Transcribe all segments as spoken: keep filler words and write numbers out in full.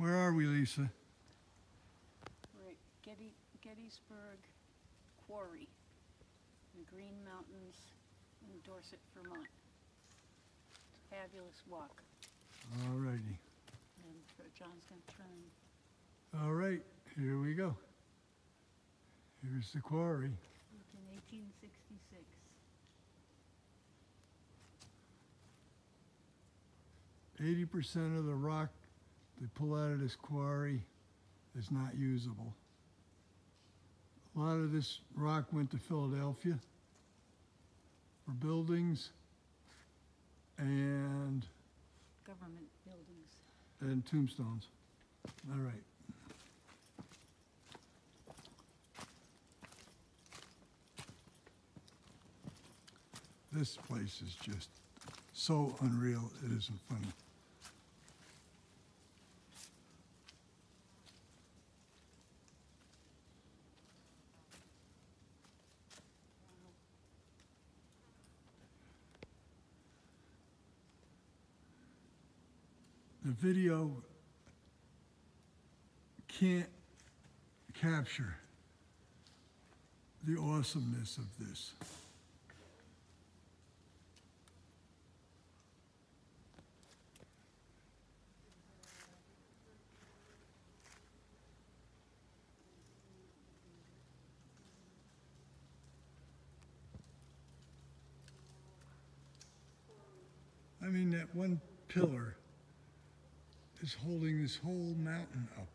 Where are we, Lisa? We're at Getty, Gettysburg Quarry in Green Mountains in Dorset, Vermont. It's a fabulous walk. All righty. And John's going to turn. All right, here we go. Here's the quarry. Built in eighteen sixty-six. eighty percent of the rock they pull out of this quarry is not usable. A lot of this rock went to Philadelphia for buildings and, Government buildings. and tombstones. All right. This place is just so unreal, it isn't funny. The video can't capture the awesomeness of this. I mean, that one pillar is holding this whole mountain up.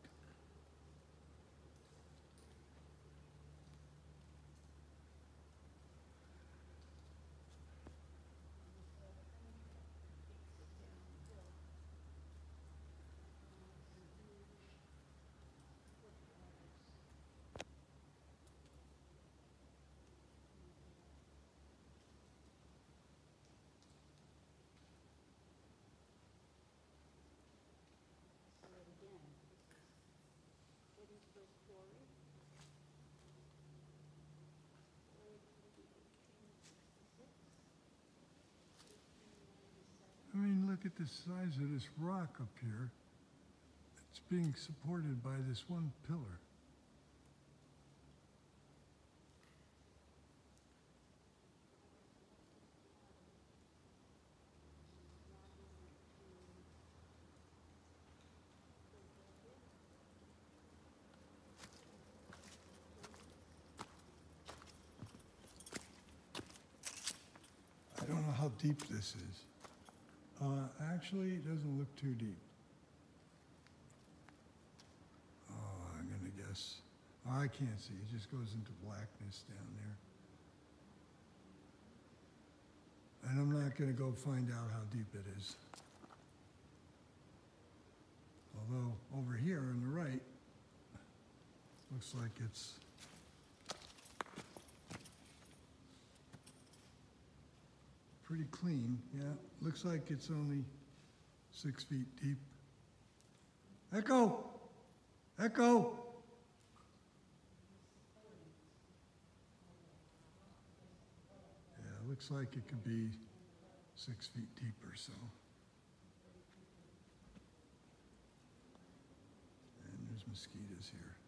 I mean, look at the size of this rock up here. It's being supported by this one pillar. I don't know how deep this is. Uh, actually, it doesn't look too deep. Oh, I'm gonna guess. Oh, I can't see. It just goes into blackness down there. And I'm not gonna go find out how deep it is. Although over here on the right, looks like it's pretty clean, yeah. Looks like it's only six feet deep. Echo! Echo! Yeah, looks like it could be six feet deep or so. And there's mosquitoes here.